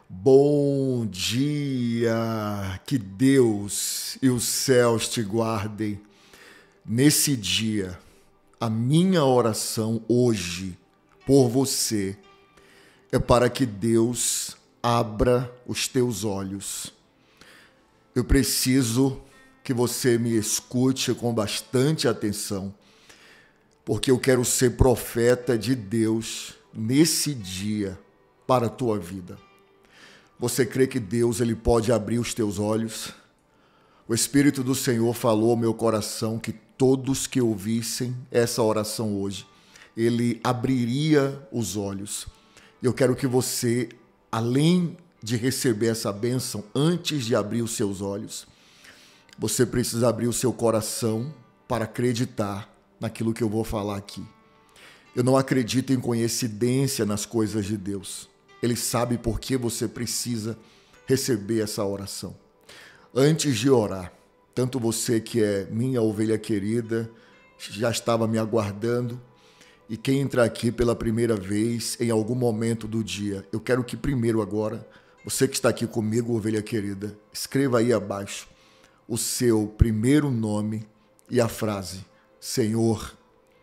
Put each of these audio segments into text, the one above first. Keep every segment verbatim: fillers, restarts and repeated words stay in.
Bom dia, que Deus e os céus te guardem. Nesse dia, a minha oração hoje por você é para que Deus abra os teus olhos. Eu preciso que você me escute com bastante atenção, porque eu quero ser profeta de Deus nesse dia para a tua vida. Você crê que Deus ele pode abrir os teus olhos? O Espírito do Senhor falou ao meu coração que todos que ouvissem essa oração hoje, ele abriria os olhos. Eu quero que você, além de receber essa bênção, antes de abrir os seus olhos, você precisa abrir o seu coração para acreditar naquilo que eu vou falar aqui. Eu não acredito em coincidência nas coisas de Deus. Ele sabe por que você precisa receber essa oração. Antes de orar, tanto você que é minha ovelha querida, já estava me aguardando, e quem entrar aqui pela primeira vez em algum momento do dia, eu quero que primeiro agora, você que está aqui comigo, ovelha querida, escreva aí abaixo o seu primeiro nome e a frase: Senhor,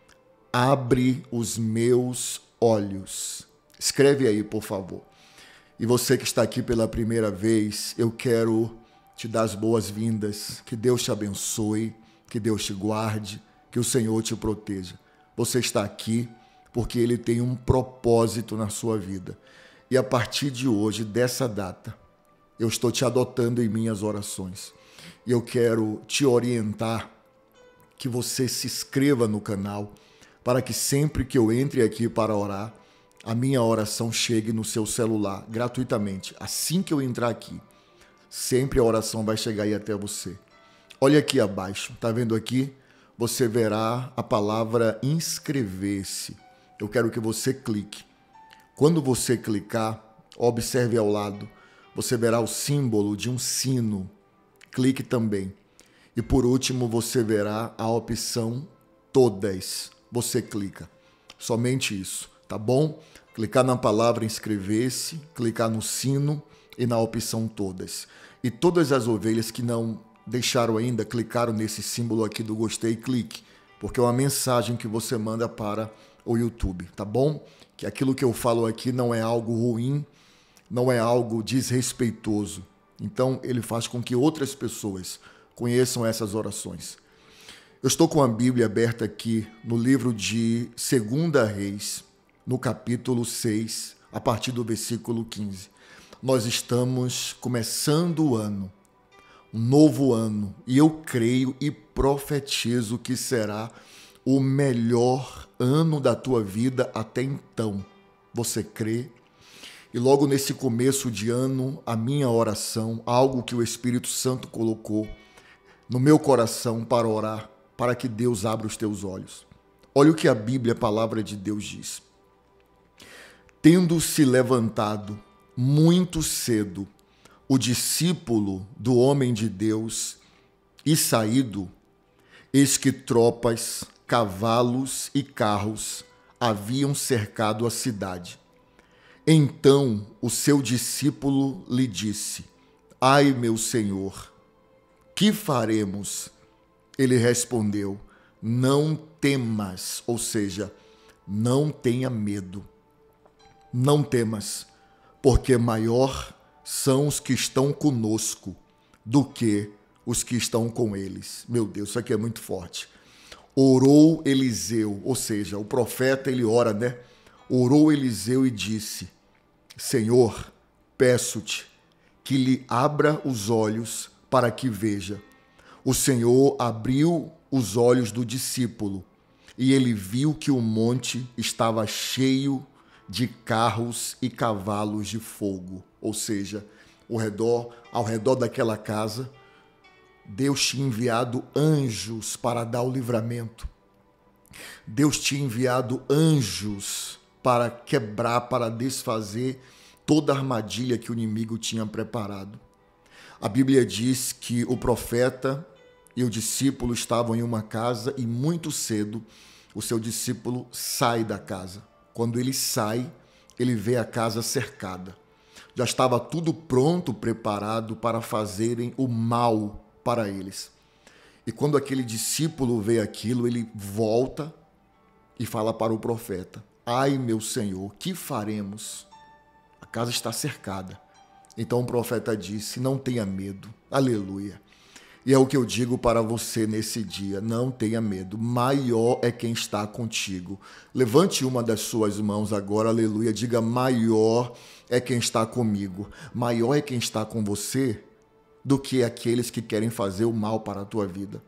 abre os meus olhos. Escreve aí, por favor. E você que está aqui pela primeira vez, eu quero te dar as boas-vindas. Que Deus te abençoe, que Deus te guarde, que o Senhor te proteja. Você está aqui porque Ele tem um propósito na sua vida. E a partir de hoje, dessa data, eu estou te adotando em minhas orações. E eu quero te orientar que você se inscreva no canal para que sempre que eu entre aqui para orar, a minha oração chegue no seu celular gratuitamente. Assim que eu entrar aqui, sempre a oração vai chegar aí até você. Olha aqui abaixo, tá vendo aqui? Você verá a palavra inscrever-se. Eu quero que você clique. Quando você clicar, observe ao lado, você verá o símbolo de um sino. Clique também. E por último, você verá a opção todas. Você clica. Somente isso, tá bom? Clicar na palavra inscrever-se, clicar no sino e na opção todas. E todas as ovelhas que não deixaram ainda, clicaram nesse símbolo aqui do gostei, clique, porque é uma mensagem que você manda para o YouTube, tá bom? Que aquilo que eu falo aqui não é algo ruim, não é algo desrespeitoso. Então, ele faz com que outras pessoas conheçam essas orações. Eu estou com a Bíblia aberta aqui no livro de Segunda Reis, no capítulo seis, a partir do versículo quinze. Nós estamos começando o ano, um novo ano, e eu creio e profetizo que será o melhor ano da tua vida até então. Você crê? E logo nesse começo de ano, a minha oração, algo que o Espírito Santo colocou no meu coração para orar, para que Deus abra os teus olhos. Olha o que a Bíblia, a palavra de Deus, diz. Tendo se levantado muito cedo o discípulo do homem de Deus e saído, eis que tropas, cavalos e carros haviam cercado a cidade. Então o seu discípulo lhe disse: Ai, meu senhor, que faremos? Ele respondeu: Não temas, ou seja, não tenha medo. Não temas, porque maior são os que estão conosco do que os que estão com eles. Meu Deus, isso aqui é muito forte. Orou Eliseu, ou seja, o profeta ele ora, né? Orou Eliseu e disse: Senhor, peço-te que lhe abra os olhos para que veja. O Senhor abriu os olhos do discípulo e ele viu que o monte estava cheio de carros e cavalos de fogo. Ou seja, ao redor, ao redor daquela casa, Deus tinha enviado anjos para dar o livramento. Deus tinha enviado anjos para quebrar, para desfazer toda a armadilha que o inimigo tinha preparado. A Bíblia diz que o profeta e o discípulo estavam em uma casa e muito cedo o seu discípulo sai da casa. Quando ele sai, ele vê a casa cercada. já estava tudo pronto, preparado para fazerem o mal para eles. E quando aquele discípulo vê aquilo, ele volta e fala para o profeta: ai, meu Senhor, que faremos? A casa está cercada. Então o profeta disse: não tenha medo. Aleluia. E é o que eu digo para você nesse dia: não tenha medo, maior é quem está contigo. Levante uma das suas mãos agora, aleluia, diga: maior é quem está comigo. Maior é quem está com você do que aqueles que querem fazer o mal para a tua vida.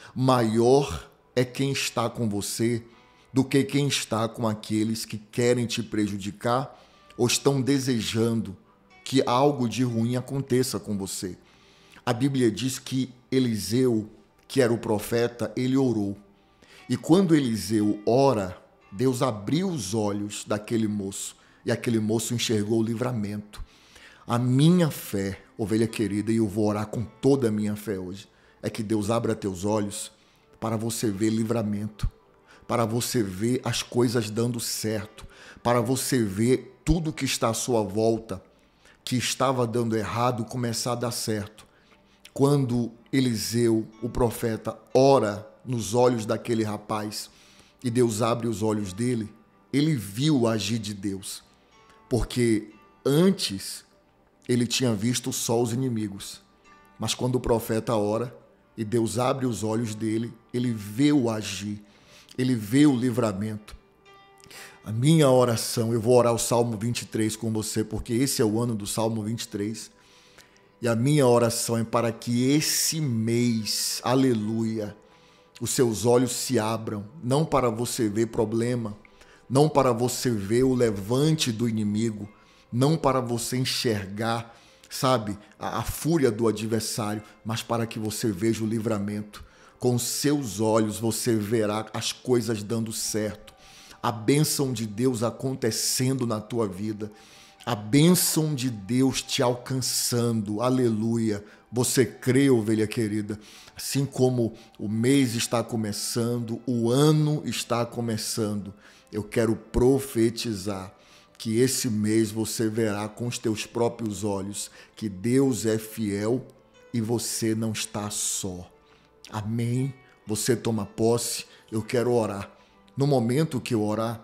Maior é quem está com você do que quem está com aqueles que querem te prejudicar ou estão desejando que algo de ruim aconteça com você. A Bíblia diz que Eliseu, que era o profeta, ele orou. E quando Eliseu ora, Deus abriu os olhos daquele moço e aquele moço enxergou o livramento. A minha fé, ovelha querida, e eu vou orar com toda a minha fé hoje, é que Deus abra teus olhos para você ver livramento, para você ver as coisas dando certo, para você ver tudo que está à sua volta, que estava dando errado, começar a dar certo. Quando Eliseu, o profeta, ora nos olhos daquele rapaz e Deus abre os olhos dele, ele viu o agir de Deus. Porque antes ele tinha visto só os inimigos. Mas quando o profeta ora e Deus abre os olhos dele, ele vê o agir, ele vê o livramento. A minha oração, eu vou orar o Salmo vinte e três com você, porque esse é o ano do Salmo vinte e três. E a minha oração é para que esse mês, aleluia, os seus olhos se abram, não para você ver problema, não para você ver o levante do inimigo, não para você enxergar, sabe, a, a fúria do adversário, mas para que você veja o livramento. Com seus olhos você verá as coisas dando certo, a bênção de Deus acontecendo na tua vida, a bênção de Deus te alcançando, aleluia. Você crê, ovelha querida? Assim como o mês está começando, o ano está começando, eu quero profetizar que esse mês você verá com os teus próprios olhos que Deus é fiel e você não está só. Amém? Você toma posse, eu quero orar. No momento que eu orar,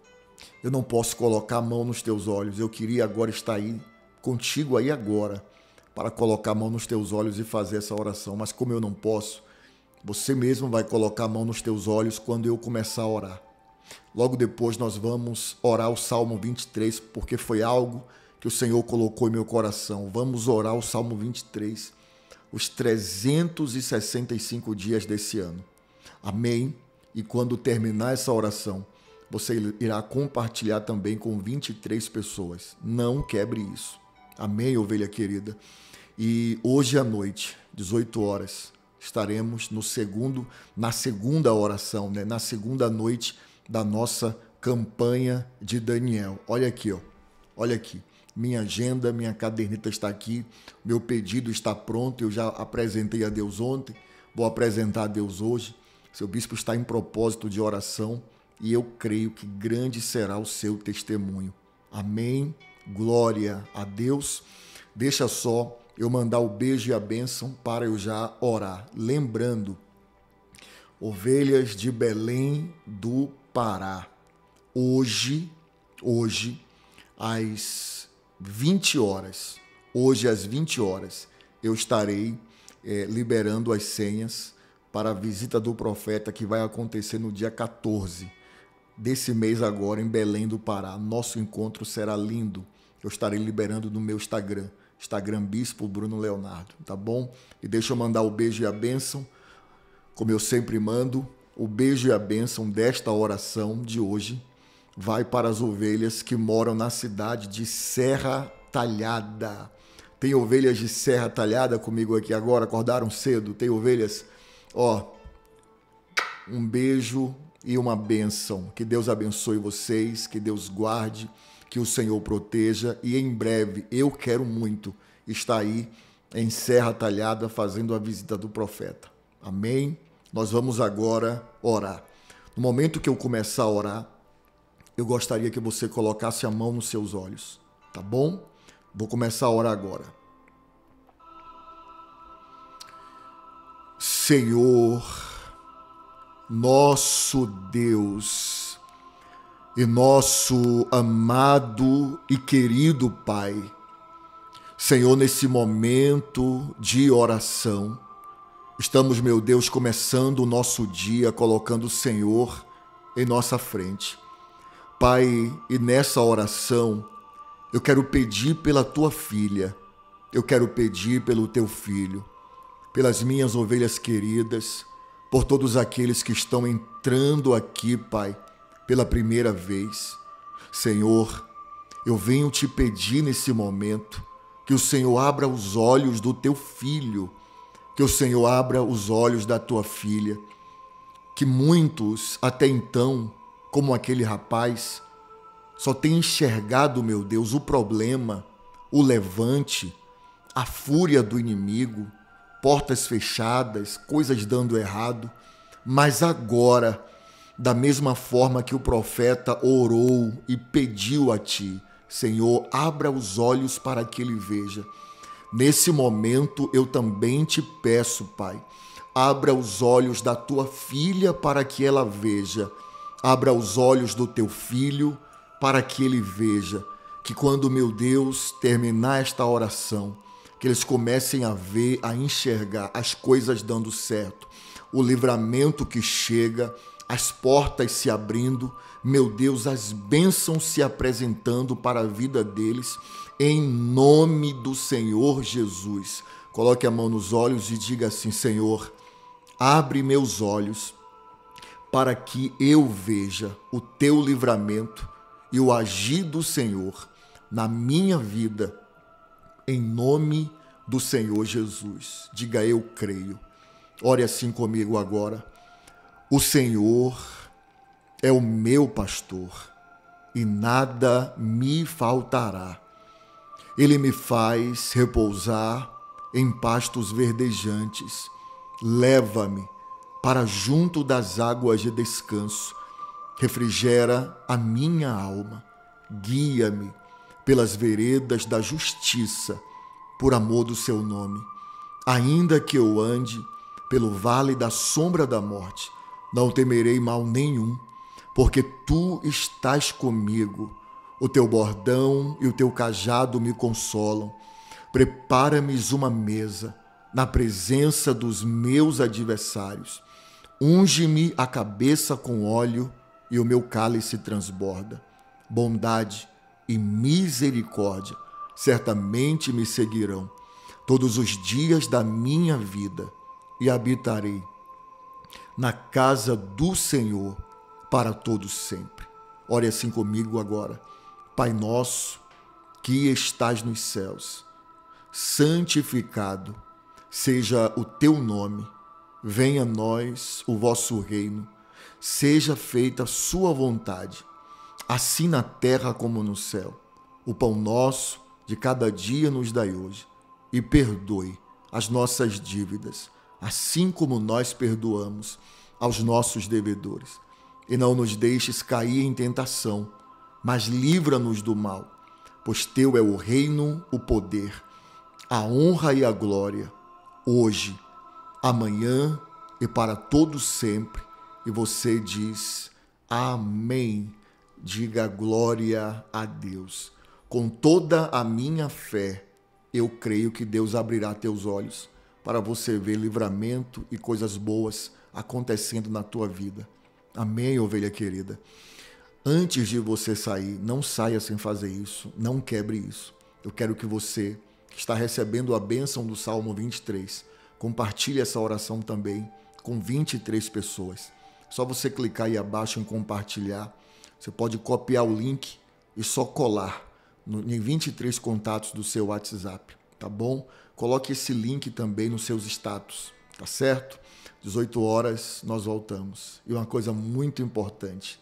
eu não posso colocar a mão nos teus olhos. Eu queria agora estar aí, contigo aí agora, para colocar a mão nos teus olhos e fazer essa oração. Mas como eu não posso, você mesmo vai colocar a mão nos teus olhos quando eu começar a orar. Logo depois nós vamos orar o Salmo vinte e três, porque foi algo que o Senhor colocou em meu coração. Vamos orar o Salmo vinte e três, os trezentos e sessenta e cinco dias desse ano. Amém? E quando terminar essa oração, você irá compartilhar também com vinte e três pessoas. Não quebre isso. Amém, ovelha querida? E hoje à noite, dezoito horas, estaremos no segundo, na segunda oração, né? Na segunda noite da nossa campanha de Daniel. Olha aqui, ó. Olha aqui. Minha agenda, minha caderneta está aqui. Meu pedido está pronto. Eu já apresentei a Deus ontem. Vou apresentar a Deus hoje. Seu bispo está em propósito de oração. E eu creio que grande será o seu testemunho. Amém? Glória a Deus. Deixa só eu mandar o beijo e a bênção para eu já orar. Lembrando, ovelhas de Belém do Pará, hoje, hoje, às vinte horas, hoje às vinte horas, eu estarei é, liberando as senhas para a visita do profeta que vai acontecer no dia quatorze desse mês agora em Belém do Pará. Nosso encontro será lindo. Eu estarei liberando no meu Instagram, Instagram Bispo Bruno Leonardo, tá bom? E deixa eu mandar o beijo e a bênção, como eu sempre mando. O beijo e a bênção desta oração de hoje vai para as ovelhas que moram na cidade de Serra Talhada. Tem ovelhas de Serra Talhada comigo aqui agora? Acordaram cedo? Tem ovelhas? Ó, um beijo e uma bênção. Que Deus abençoe vocês, que Deus guarde, que o Senhor proteja. E em breve, eu quero muito estar aí em Serra Talhada fazendo a visita do profeta. Amém? Nós vamos agora orar. No momento que eu começar a orar, eu gostaria que você colocasse a mão nos seus olhos, tá bom? Vou começar a orar agora. Senhor, nosso Deus e nosso amado e querido Pai, Senhor, nesse momento de oração, estamos, meu Deus, começando o nosso dia colocando o Senhor em nossa frente. Pai, e nessa oração, eu quero pedir pela tua filha, eu quero pedir pelo teu filho, pelas minhas ovelhas queridas, por todos aqueles que estão entrando aqui, Pai, pela primeira vez. Senhor, eu venho te pedir nesse momento que o Senhor abra os olhos do teu filho, que o Senhor abra os olhos da tua filha, que muitos até então, como aquele rapaz, só têm enxergado, meu Deus, o problema, o levante, a fúria do inimigo, portas fechadas, coisas dando errado, mas agora, da mesma forma que o profeta orou e pediu a ti, Senhor, abra os olhos para que ele veja. Nesse momento eu também te peço, Pai, abra os olhos da tua filha para que ela veja, abra os olhos do teu filho para que ele veja, que quando, meu Deus, terminar esta oração, que eles comecem a ver, a enxergar as coisas dando certo, o livramento que chega, as portas se abrindo, meu Deus, as bênçãos se apresentando para a vida deles, em nome do Senhor Jesus. Coloque a mão nos olhos e diga assim: Senhor, abre meus olhos para que eu veja o teu livramento e o agir do Senhor na minha vida, em nome do Senhor Jesus. Diga: eu creio. Ore assim comigo agora. O Senhor é o meu pastor e nada me faltará. Ele me faz repousar em pastos verdejantes. Leva-me para junto das águas de descanso. Refrigera a minha alma. Guia-me pelas veredas da justiça, por amor do seu nome. Ainda que eu ande pelo vale da sombra da morte, não temerei mal nenhum, porque tu estás comigo. O teu bordão e o teu cajado me consolam. Prepara-me uma mesa na presença dos meus adversários. Unge-me a cabeça com óleo e o meu cálice transborda. Bondade e misericórdia certamente me seguirão todos os dias da minha vida e habitarei na casa do Senhor para todos sempre. Ore assim comigo agora. Pai nosso, que estás nos céus, santificado seja o teu nome. Venha a nós o vosso reino. Seja feita a sua vontade, assim na terra como no céu. O pão nosso de cada dia nos dai hoje. E perdoe as nossas dívidas, assim como nós perdoamos aos nossos devedores. E não nos deixes cair em tentação, mas livra-nos do mal, pois teu é o reino, o poder, a honra e a glória, hoje, amanhã e para todo sempre. E você diz amém. Diga glória a Deus. Com toda a minha fé, eu creio que Deus abrirá teus olhos para você ver livramento e coisas boas acontecendo na tua vida. Amém, ovelha querida? Antes de você sair, não saia sem fazer isso, não quebre isso. Eu quero que você, que está recebendo a bênção do Salmo vinte e três, compartilhe essa oração também com vinte e três pessoas. Só você clicar aí abaixo em compartilhar. Você pode copiar o link e só colar no, em vinte e três contatos do seu WhatsApp, tá bom? Coloque esse link também nos seus status, tá certo? dezoito horas nós voltamos. E uma coisa muito importante,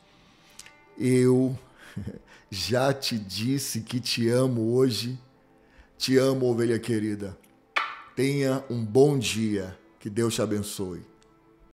eu já te disse que te amo hoje. Te amo, ovelha querida. Tenha um bom dia. Que Deus te abençoe.